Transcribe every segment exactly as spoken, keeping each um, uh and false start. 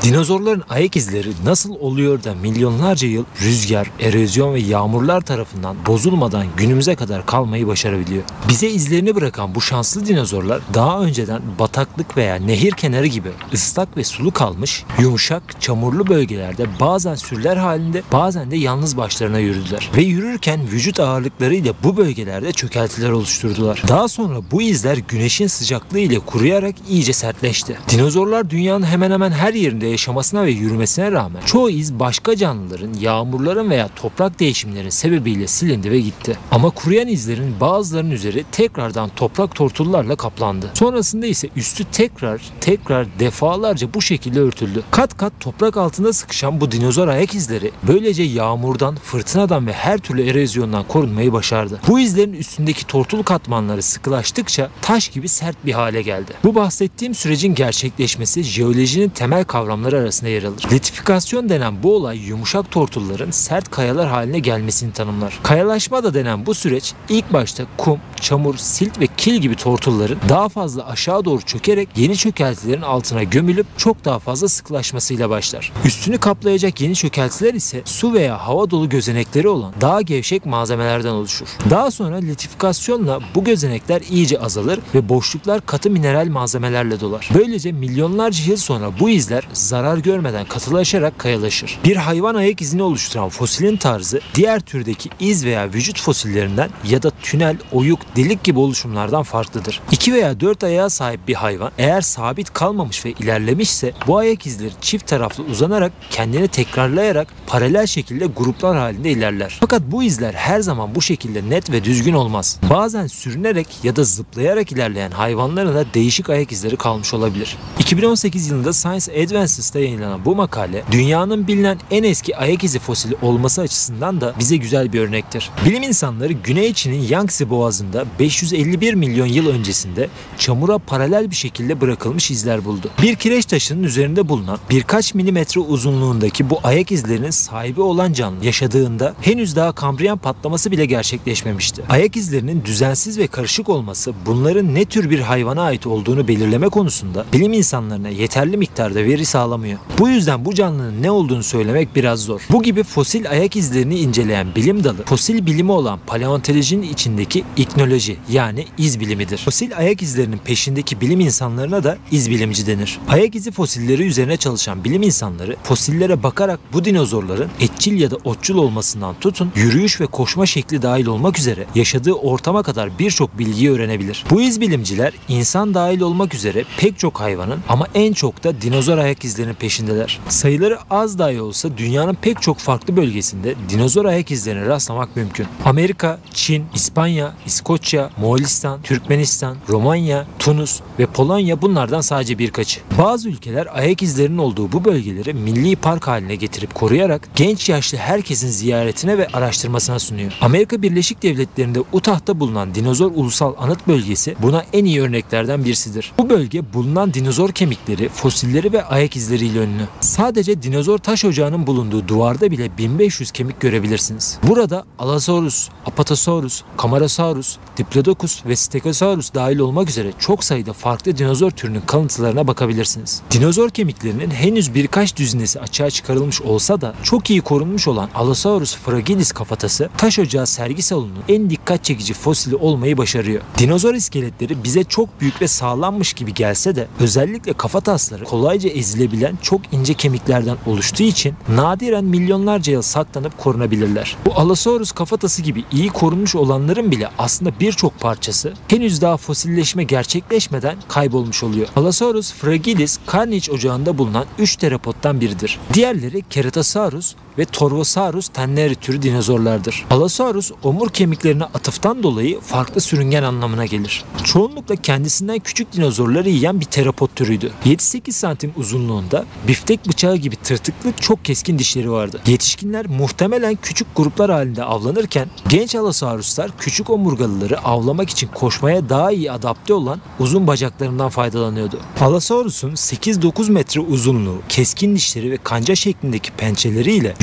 Dinozorların ayak izleri nasıl oluyor da milyonlarca yıl rüzgar, erozyon ve yağmurlar tarafından bozulmadan günümüze kadar kalmayı başarabiliyor? Bize izlerini bırakan bu şanslı dinozorlar daha önceden bataklık veya nehir kenarı gibi ıslak ve sulu kalmış, yumuşak, çamurlu bölgelerde bazen sürüler halinde bazen de yalnız başlarına yürüdüler. Ve yürürken vücut ağırlıklarıyla bu bölgelerde çökeltiler oluşturdular. Daha sonra bu izler güneşin sıcaklığı ile kuruyarak iyice sertleşti. Dinozorlar dünyanın hemen hemen her yerinde yaşamasına ve yürümesine rağmen çoğu iz başka canlıların, yağmurların veya toprak değişimlerinin sebebiyle silindi ve gitti. Ama kuruyan izlerin bazılarının üzeri tekrardan toprak tortullarla kaplandı. Sonrasında ise üstü tekrar tekrar defalarca bu şekilde örtüldü. Kat kat toprak altında sıkışan bu dinozor ayak izleri böylece yağmurdan, fırtınadan ve her türlü erozyondan korunmayı başardı. Bu izlerin üstündeki tortul katmanları sıkılaştıkça taş gibi sert bir hale geldi. Bu bahsettiğim sürecin gerçekleşmesi jeolojinin temel kavramları arasında yer alır. Litifikasyon denen bu olay yumuşak tortulların sert kayalar haline gelmesini tanımlar. Kayalaşma da denen bu süreç ilk başta kum, çamur, silt ve kil gibi tortulların daha fazla aşağı doğru çökerek yeni çökeltilerin altına gömülüp çok daha fazla sıkılaşmasıyla başlar. Üstünü kaplayacak yeni çökeltiler ise su veya hava dolu gözenekleri olan daha gevşek malzemelerden oluşur. Daha sonra litifikasyonla bu gözenekler iyice azalır ve boşluklar katı mineral malzemelerle dolar. Böylece milyonlarca yıl sonra bu izler zarar görmeden katılaşarak kayalaşır. Bir hayvan ayak izini oluşturan fosilin tarzı diğer türdeki iz veya vücut fosillerinden ya da tünel, oyuk, delik gibi oluşumlardan farklıdır. İki veya dört ayağa sahip bir hayvan eğer sabit kalmamış ve ilerlemişse bu ayak izleri çift taraflı uzanarak kendini tekrarlayarak paralel şekilde gruplar halinde ilerler. Fakat bu izler her zaman bu şekilde net ve düzgün olmaz. Bazen sürünerek ya da zıplayarak ilerleyen hayvanların da değişik ayak izleri kalmış olabilir. iki bin on sekiz yılında Science Advanced'da yayınlanan bu makale dünyanın bilinen en eski ayak izi fosili olması açısından da bize güzel bir örnektir. Bilim insanları Güney Çin'in Yangtze Boğazı'nda beş yüz elli bir milyon yıl öncesinde çamura paralel bir şekilde bırakılmış izler buldu. Bir kireç taşının üzerinde bulunan birkaç milimetre uzunluğundaki bu ayak izlerinin sahibi olan canlı yaşadığında henüz daha Kambriyen patlaması bile gerçekleşmemişti. Ayak izlerinin düzensiz ve karışık olması bunların ne tür bir hayvana ait olduğunu belirleme konusunda bilim insanlarına yeterli miktarda veri sağlamıyor. Bu yüzden bu canlının ne olduğunu söylemek biraz zor. Bu gibi fosil ayak izlerini inceleyen bilim dalı fosil bilimi olan paleontolojinin içindeki iknoloji yani iz bilimidir. Fosil ayak izlerinin peşindeki bilim insanlarına da iz bilimci denir. Ayak izi fosilleri üzerine çalışan bilim insanları fosillere bakarak bu dinozorların etçil ya da otçul olmasından tutun yürüyüş ve koşma şekli dahil olmak üzere yaşadığı ortama kadar birçok bilgiyi öğrenebilir. Bu iz bilimciler insan dahil olmak üzere pek çok hayvanın ama en çok da dinozor ayak izlerinin peşindeler. Sayıları az dahi olsa dünyanın pek çok farklı bölgesinde dinozor ayak izlerine rastlamak mümkün. Amerika, Çin, İspanya, İskoçya, Moğolistan, Türkmenistan, Romanya, Tunus ve Polonya bunlardan sadece birkaçı. Bazı ülkeler ayak izlerinin olduğu bu bölgeleri milli park haline getirip koruyarak genç yaşlı herkesin ziyaretine ve araştırmasına sunuyor. Amerika Birleşik Devletleri'nde Utah'ta bulunan Dinozor Ulusal Anıt Bölgesi buna en iyi örneklerden birisidir. Bu bölge bulunan dinozor kemikleri, fosilleri ve ayak izleriyle ünlü. Sadece dinozor taş ocağının bulunduğu duvarda bile bin beş yüz kemik görebilirsiniz. Burada Allosaurus, Apatosaurus, Camarasaurus, Diplodocus ve Stegosaurus dahil olmak üzere çok sayıda farklı dinozor türünün kalıntılarına bakabilirsiniz. Dinozor kemiklerinin henüz birkaç düzinesi açığa çıkarılmış olsa da çok iyi korunmuş olan Allosaurus fragilis kafatası taş ocağı sergi salonunun en dikkat çekici fosili olmayı başarıyor. Dinozor iskeletleri bize çok büyük ve sağlammış gibi gelse de özellikle kafatasları kolayca ezilebilen çok ince kemiklerden oluştuğu için nadiren milyonlarca yıl saklanıp korunabilirler. Bu Allosaurus kafatası gibi iyi korunmuş olanların bile aslında birçok parçası henüz daha fosilleşme gerçekleşmeden kaybolmuş oluyor. Allosaurus fragilis Carnage ocağında bulunan üç teropoddan biridir. Diğerleri Keratosaurus ve Torvosaurus tenneri türü dinozorlardır. Allosaurus omur kemiklerine atıftan dolayı farklı sürüngen anlamına gelir. Çoğunlukla kendisinden küçük dinozorları yiyen bir teropod türüydü. yedi sekiz santim uzunluğunda biftek bıçağı gibi tırtıklı çok keskin dişleri vardı. Yetişkinler muhtemelen küçük gruplar halinde avlanırken genç Allosauruslar küçük omurgalıları avlamak için koşmaya daha iyi adapte olan uzun bacaklarından faydalanıyordu. Allosaurus'un sekiz dokuz metre uzunluğu, keskin dişleri ve kanca şeklindeki pençeleriyle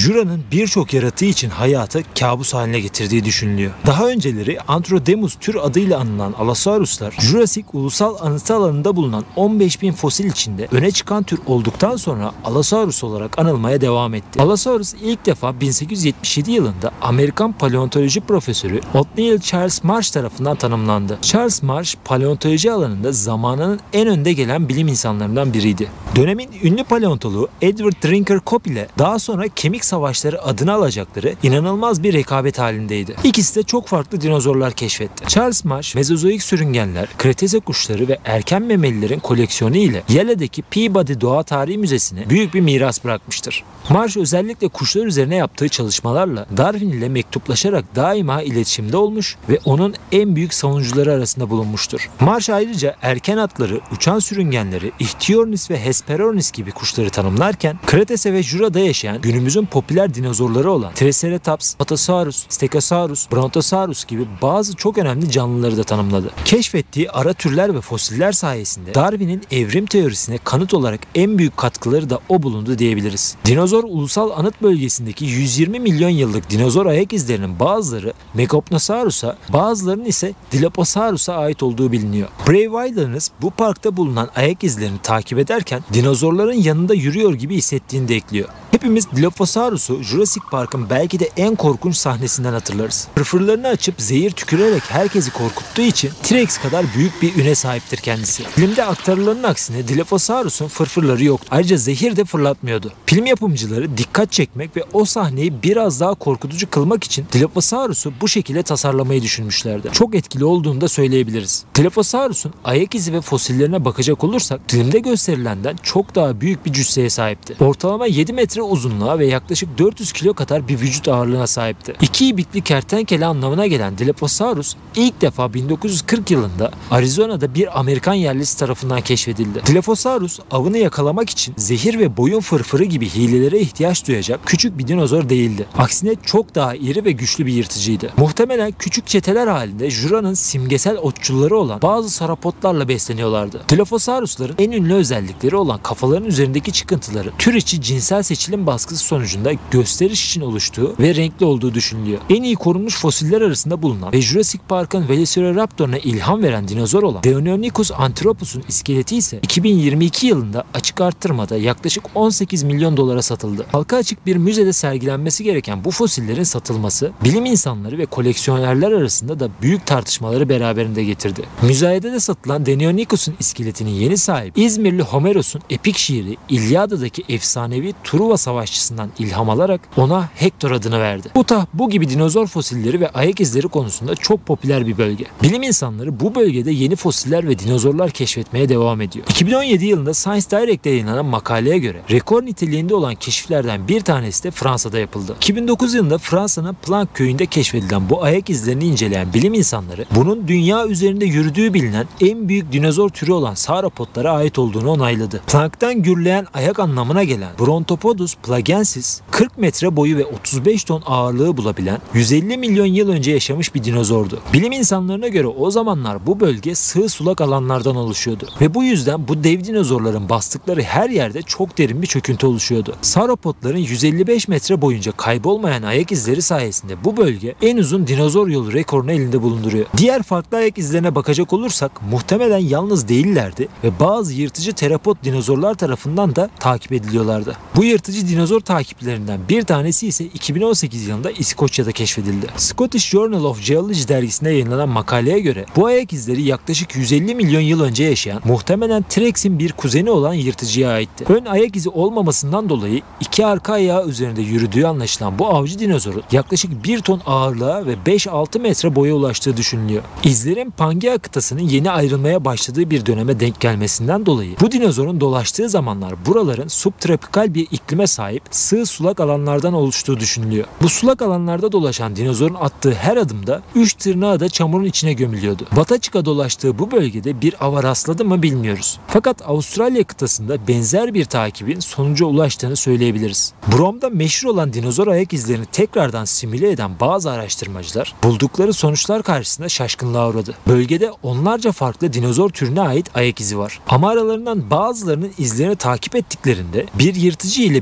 Jura'nın birçok yaratığı için hayatı kabus haline getirdiği düşünülüyor. Daha önceleri Antrodemus tür adıyla anılan Allosauruslar, Jurassic Ulusal Anıtı Alanı'nda bulunan on beş bin fosil içinde öne çıkan tür olduktan sonra Allosaurus olarak anılmaya devam etti. Allosaurus ilk defa bin sekiz yüz yetmiş yedi yılında Amerikan paleontoloji profesörü Othniel Charles Marsh tarafından tanımlandı. Charles Marsh, paleontoloji alanında zamanının en önde gelen bilim insanlarından biriydi. Dönemin ünlü paleontoloğu Edward Drinker Cope ile daha sonra kemik savaşları adını alacakları inanılmaz bir rekabet halindeydi. İkisi de çok farklı dinozorlar keşfetti. Charles Marsh, Mezozoik sürüngenler, Kretase kuşları ve erken memelilerin koleksiyonu ile Yale'deki Peabody Doğa Tarihi Müzesi'ne büyük bir miras bırakmıştır. Marsh özellikle kuşlar üzerine yaptığı çalışmalarla Darwin ile mektuplaşarak daima iletişimde olmuş ve onun en büyük savunucuları arasında bulunmuştur. Marsh ayrıca erken atları, uçan sürüngenleri, Ichthyornis ve Hesperornis gibi kuşları tanımlarken Kretase ve Jura'da yaşayan günümüzün popüler dinozorları olan Triceratops, Apatosaurus, Stegosaurus, Brontosaurus gibi bazı çok önemli canlıları da tanımladı. Keşfettiği ara türler ve fosiller sayesinde Darwin'in evrim teorisine kanıt olarak en büyük katkıları da o bulundu diyebiliriz. Dinozor Ulusal Anıt Bölgesi'ndeki yüz yirmi milyon yıllık dinozor ayak izlerinin bazıları Megapnosaurus'a, bazılarının ise Dilophosaurus'a ait olduğu biliniyor. Brave Wilderness bu parkta bulunan ayak izlerini takip ederken dinozorların yanında yürüyor gibi hissettiğini de ekliyor. Hepimiz Dilophosaurus'u Jurassic Park'ın belki de en korkunç sahnesinden hatırlarız. Fırfırlarını açıp zehir tükürerek herkesi korkuttuğu için T-Rex kadar büyük bir üne sahiptir kendisi. Filmde aktarılanın aksine Dilophosaurus'un fırfırları yoktu. Ayrıca zehir de fırlatmıyordu. Film yapımcıları dikkat çekmek ve o sahneyi biraz daha korkutucu kılmak için Dilophosaurus'u bu şekilde tasarlamayı düşünmüşlerdi. Çok etkili olduğunu da söyleyebiliriz. Dilophosaurus'un ayak izi ve fosillerine bakacak olursak filmde gösterilenden çok daha büyük bir cüsseye sahipti. Ortalama yedi metre uzunluğa ve yaklaşık dört yüz kilo kadar bir vücut ağırlığına sahipti. İki ibikli kertenkele anlamına gelen Dilophosaurus ilk defa bin dokuz yüz kırk yılında Arizona'da bir Amerikan yerlisi tarafından keşfedildi. Dilophosaurus avını yakalamak için zehir ve boyun fırfırı gibi hilelere ihtiyaç duyacak küçük bir dinozor değildi. Aksine çok daha iri ve güçlü bir yırtıcıydı. Muhtemelen küçük çeteler halinde Jura'nın simgesel otçulları olan bazı sarapotlarla besleniyorlardı. Dilophosaurusların en ünlü özellikleri olan kafaların üzerindeki çıkıntıları tür içi cinsel seçilim baskısı sonucunda gösteriş için oluştuğu ve renkli olduğu düşünülüyor. En iyi korunmuş fosiller arasında bulunan ve Jurassic Park'ın Velociraptor'una ilham veren dinozor olan Deinonychus anthropus'un iskeleti ise iki bin yirmi iki yılında açık arttırmada yaklaşık on sekiz milyon dolara satıldı. Halka açık bir müzede sergilenmesi gereken bu fosillerin satılması bilim insanları ve koleksiyonerler arasında da büyük tartışmaları beraberinde getirdi. Müzayedede satılan Deinonychus'un iskeletinin yeni sahibi İzmirli Homeros'un epik şiiri İlyada'daki efsanevi Truva savaşçısından ilham alarak ona Hector adını verdi. Utah bu gibi dinozor fosilleri ve ayak izleri konusunda çok popüler bir bölge. Bilim insanları bu bölgede yeni fosiller ve dinozorlar keşfetmeye devam ediyor. iki bin on yedi yılında Science Direct'te yayınlanan makaleye göre rekor niteliğinde olan keşiflerden bir tanesi de Fransa'da yapıldı. iki bin dokuz yılında Fransa'nın Planck köyünde keşfedilen bu ayak izlerini inceleyen bilim insanları bunun dünya üzerinde yürüdüğü bilinen en büyük dinozor türü olan sauropodlara ait olduğunu onayladı. Planck'tan gürleyen ayak anlamına gelen Brontopodus plagensis kırk metre boyu ve otuz beş ton ağırlığı bulabilen yüz elli milyon yıl önce yaşamış bir dinozordu. Bilim insanlarına göre o zamanlar bu bölge sığ sulak alanlardan oluşuyordu ve bu yüzden bu dev dinozorların bastıkları her yerde çok derin bir çöküntü oluşuyordu. Sauropodların yüz elli beş metre boyunca kaybolmayan ayak izleri sayesinde bu bölge en uzun dinozor yolu rekorunu elinde bulunduruyor. Diğer farklı ayak izlerine bakacak olursak muhtemelen yalnız değillerdi ve bazı yırtıcı terapod dinozorlar tarafından da takip ediliyorlardı. Bu yırtıcı dinozor takiplerinden bir tanesi ise iki bin on sekiz yılında İskoçya'da keşfedildi. Scottish Journal of Geology dergisinde yayınlanan makaleye göre bu ayak izleri yaklaşık yüz elli milyon yıl önce yaşayan muhtemelen T-Rex'in bir kuzeni olan yırtıcıya aitti. Ön ayak izi olmamasından dolayı iki arka ayağı üzerinde yürüdüğü anlaşılan bu avcı dinozorun yaklaşık bir ton ağırlığa ve beş altı metre boya ulaştığı düşünülüyor. İzlerin Pangea kıtasının yeni ayrılmaya başladığı bir döneme denk gelmesinden dolayı bu dinozorun dolaştığı zamanlar buraların subtropikal bir iklime sahip sığ sulak alanlardan oluştuğu düşünülüyor. Bu sulak alanlarda dolaşan dinozorun attığı her adımda üç tırnağı da çamurun içine gömülüyordu. Bataçık'a dolaştığı bu bölgede bir ava rastladı mı bilmiyoruz. Fakat Avustralya kıtasında benzer bir takibin sonuca ulaştığını söyleyebiliriz. Brom'da meşhur olan dinozor ayak izlerini tekrardan simüle eden bazı araştırmacılar buldukları sonuçlar karşısında şaşkınlığa uğradı. Bölgede onlarca farklı dinozor türüne ait ayak izi var. Ama aralarından bazılarının izlerini takip ettiklerinde bir yırtıcı ile bir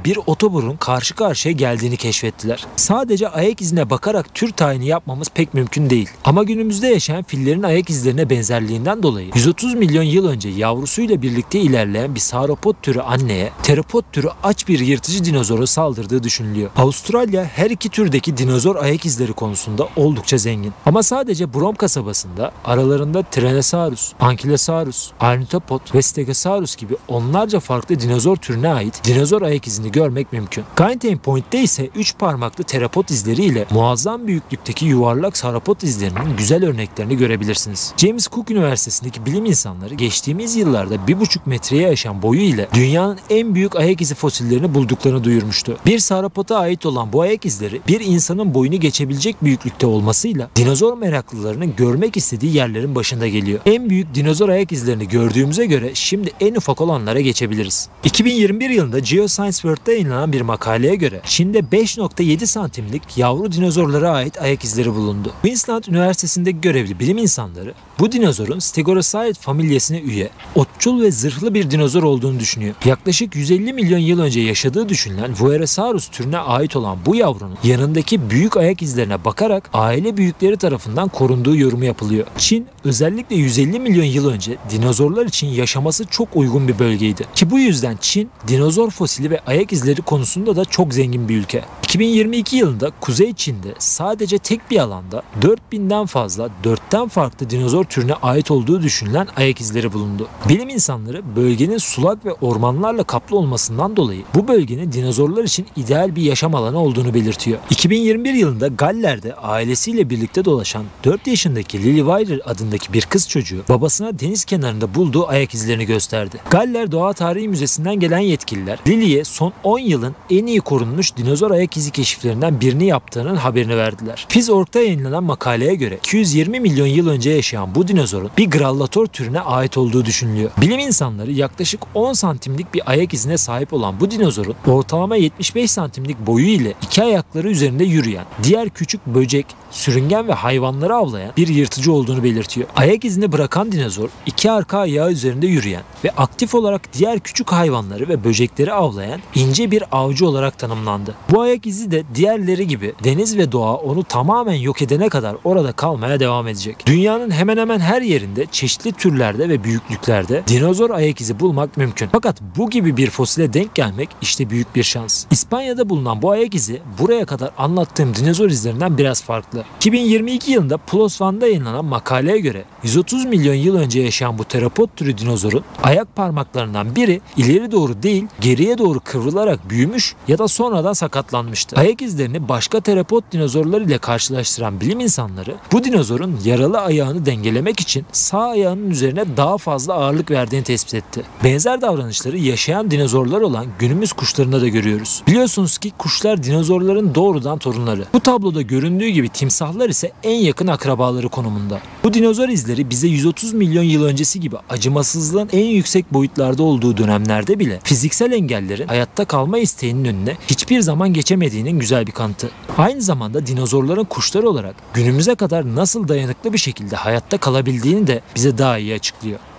bir otoburun karşı karşıya geldiğini keşfettiler. Sadece ayak izine bakarak tür tayini yapmamız pek mümkün değil. Ama günümüzde yaşayan fillerin ayak izlerine benzerliğinden dolayı yüz otuz milyon yıl önce yavrusuyla birlikte ilerleyen bir sauropod türü anneye, teropod türü aç bir yırtıcı dinozora saldırdığı düşünülüyor. Avustralya her iki türdeki dinozor ayak izleri konusunda oldukça zengin. Ama sadece Brom kasabasında aralarında Tyrannosaurus, Ankylosaurus, Ornithopod ve Stegosaurus gibi onlarca farklı dinozor türüne ait dinozor ayak izini görmek mümkün. Gaintain Point'te ise üç parmaklı teropod izleriyle muazzam büyüklükteki yuvarlak sauropod izlerinin güzel örneklerini görebilirsiniz. James Cook Üniversitesi'ndeki bilim insanları geçtiğimiz yıllarda bir buçuk metreye aşan boyu ile dünyanın en büyük ayak izi fosillerini bulduklarını duyurmuştu. Bir sauropoda ait olan bu ayak izleri bir insanın boyunu geçebilecek büyüklükte olmasıyla dinozor meraklılarının görmek istediği yerlerin başında geliyor. En büyük dinozor ayak izlerini gördüğümüze göre şimdi en ufak olanlara geçebiliriz. iki bin yirmi bir yılında Geoscience World'da yayınlanan bir makaleye göre Çin'de beş nokta yedi santimlik yavru dinozorlara ait ayak izleri bulundu. Queensland Üniversitesi'ndeki görevli bilim insanları bu dinozorun Stegosaurid familyasına üye, otçul ve zırhlı bir dinozor olduğunu düşünüyor. Yaklaşık yüz elli milyon yıl önce yaşadığı düşünülen Vuerhosaurus türüne ait olan bu yavrunun yanındaki büyük ayak izlerine bakarak aile büyükleri tarafından korunduğu yorumu yapılıyor. Çin özellikle yüz elli milyon yıl önce dinozorlar için yaşaması çok uygun bir bölgeydi. Ki bu yüzden Çin dinozor fosili ve ayak izleri konusunda da çok zengin bir ülke. iki bin yirmi iki yılında Kuzey Çin'de sadece tek bir alanda dört binden fazla dörtten farklı dinozor türüne ait olduğu düşünülen ayak izleri bulundu. Bilim insanları bölgenin sulak ve ormanlarla kaplı olmasından dolayı bu bölgenin dinozorlar için ideal bir yaşam alanı olduğunu belirtiyor. iki bin yirmi bir yılında Galler'de ailesiyle birlikte dolaşan dört yaşındaki Lily Weiler adındaki bir kız çocuğu babasına deniz kenarında bulduğu ayak izlerini gösterdi. Galler Doğa Tarihi Müzesi'nden gelen yetkililer Lily'ye son on yılın en iyi korunmuş dinozor ayak izi keşiflerinden birini yaptığının haberini verdiler. PhysOrg'da yayınlanan makaleye göre iki yüz yirmi milyon yıl önce yaşayan bu dinozorun bir grallator türüne ait olduğu düşünülüyor. Bilim insanları yaklaşık on santimlik bir ayak izine sahip olan bu dinozorun ortalama yetmiş beş santimlik boyu ile iki ayakları üzerinde yürüyen, diğer küçük böcek, sürüngen ve hayvanları avlayan bir yırtıcı olduğunu belirtiyor. Ayak izini bırakan dinozor iki arka ayağı üzerinde yürüyen ve aktif olarak diğer küçük hayvanları ve böcekleri avlayan ince bir avcı olarak tanımlandı. Bu ayak izi de diğerleri gibi deniz ve doğa onu tamamen yok edene kadar orada kalmaya devam edecek. Dünyanın hemen hemen her yerinde çeşitli türlerde ve büyüklüklerde dinozor ayak izi bulmak mümkün. Fakat bu gibi bir fosile denk gelmek işte büyük bir şans. İspanya'da bulunan bu ayak izi buraya kadar anlattığım dinozor izlerinden biraz farklı. iki bin yirmi iki yılında PLOS ONE'da yayınlanan makaleye göre yüz otuz milyon yıl önce yaşayan bu teropod türü dinozorun ayak parmaklarından biri ileri doğru değil geriye doğru kıvrılarak büyümüş ya da sonradan sakatlanmıştı. Ayak izlerini başka teropod dinozorlar ile karşılaştıran bilim insanları bu dinozorun yaralı ayağını dengelemek için sağ ayağının üzerine daha fazla ağırlık verdiğini tespit etti. Benzer davranışları yaşayan dinozorlar olan günümüz kuşlarında da görüyoruz. Biliyorsunuz ki kuşlar dinozorların doğrudan torunları. Bu tabloda göründüğü gibi timsahlar ise en yakın akrabaları konumunda. Bu dinozor izleri bize yüz otuz milyon yıl öncesi gibi acımasızlığın en yüksek boyutlarda olduğu dönemlerde bile fiziksel engellerin hayatta kalma isteğinin önüne hiçbir zaman geçemediğinin güzel bir kanıtı. Aynı zamanda dinozorların kuşlar olarak günümüze kadar nasıl dayanıklı bir şekilde hayatta kalabildiğini de bize daha iyi açıklıyor.